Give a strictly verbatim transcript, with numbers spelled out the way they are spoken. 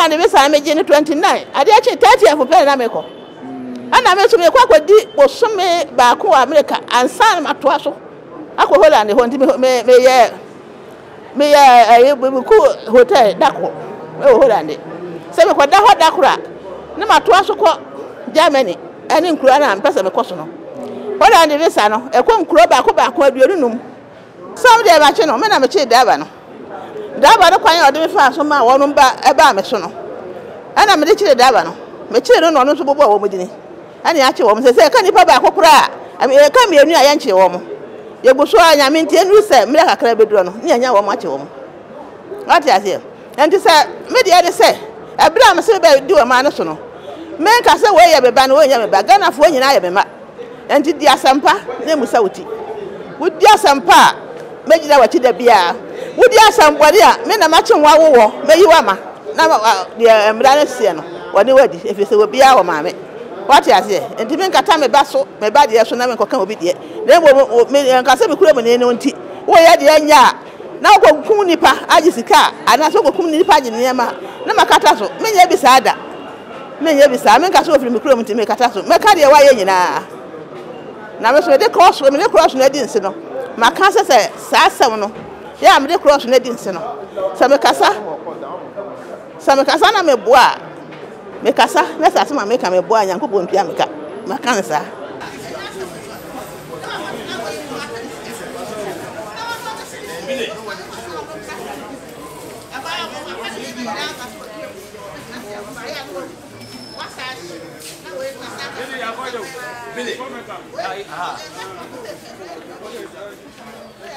on the visa me gene twenty-nine ade a che thirty for pay na me ko ana me so me kwa kwadi bosome ba ko America ansa na matoa so akọ Holland ho ndi me me ye me ye ku hotel dako me Holland se me kwada ho dakora na matoa so ko Germany ani nkura na mpesa me koso no Holland visa no e ko nkura ba ko ba ko aduonu num some dey ba che no me na me che daba no daba no kwan ode me fa so ma wonu ba e ba me so no ana me de che daba no me che no no so bobo wo mudini ani a che wo me se ka nipa ba kokora e ka me enu ayan che wo mo ye guso anya me ntie nu se me kakra beduro no ni anya wo mo a che wo mo what ya say enti se me de de se e bra me se be di wo ma no so no me ka se wo ye be ba no wo nya me ba Ghana fo nyina ye be ma enti di asampa na musa wuti wudi asampa me jira wachi da bia wudi asambode a me na ma che nwa wo me yi wa ma na de emra na sie no woni wadi efese wo bia wo ma me what ya say enti me nkata me ba so me ba de so na me nkoka obi de na bo me nkasa me kura me ne nti wo ye de anya na ko kum nipa aji sika ana so ko kum nipa aji ne ma na makata so me nya bi saada me nya bi saa me nkasa ofiri me kura me nti me kata so me ka de wa ye nyina na me so de cross me de cross na di nsi no maka se se saa asem no ya me de cross na di nsi no se me kasa se me kasa na me boa me kasa na sa se ma me ka me boa nyanko bo mpia me ka maka ne sa Billy, ah,